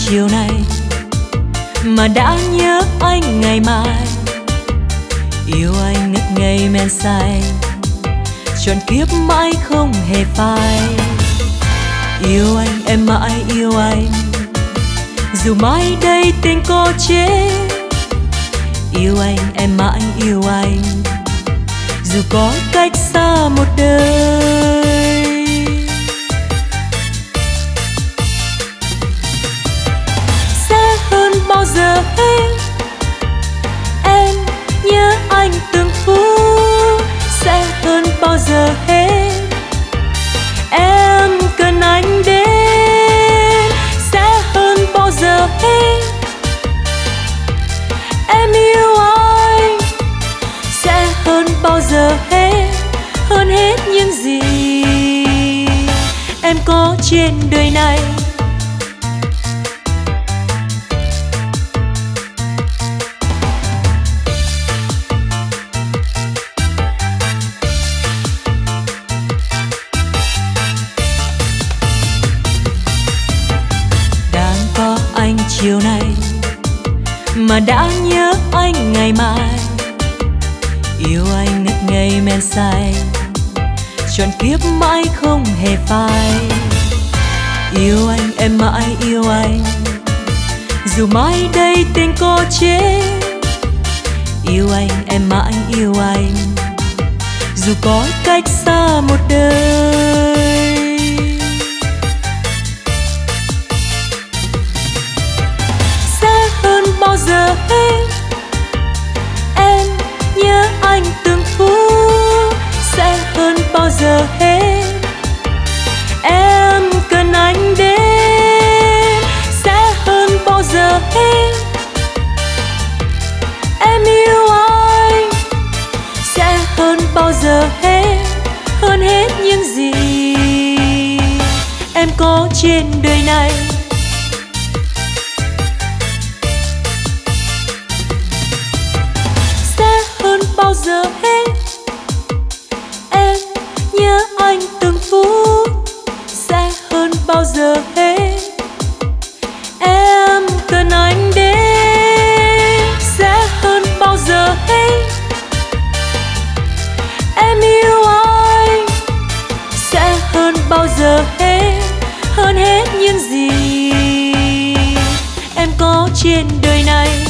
chiều nay mà đã nhớ anh ngày mai. Yêu anh ngất ngây men say, trọn kiếp mãi không hề phai. Yêu anh em mãi yêu anh, dù mai đây tình cô chết. Yêu anh em mãi yêu anh, dù có cách xa một đời. Sẽ hơn bao giờ hết, em nhớ anh từng phút. Sẽ hơn bao giờ hết, em cần anh đến. Sẽ hơn bao giờ hết, em yêu anh. Sẽ hơn bao giờ hết, hơn hết những gì em có trên đời này. Đang có anh chiều nay mà đã nhớ anh ngày mai. Yêu anh ngất ngây men say, trọn kiếp mãi không hề phai. Yêu anh em mãi yêu anh, dù mai đây tình cô chết. Yêu anh em mãi yêu anh, dù có cách xa một đời. Sẽ hơn bao giờ hết, em nhớ anh từng phút. Sẽ hơn bao giờ hết, em cần anh đến. Sẽ hơn bao giờ hết, em yêu anh. Sẽ hơn bao giờ hết, hơn hết những gì em có trên đời này. Bao giờ hết, em nhớ anh từng phút. Sẽ hơn bao giờ hết, em cần anh đến. Sẽ hơn bao giờ hết, em yêu anh. Sẽ hơn bao giờ hết, hơn hết những gì em có trên đời này.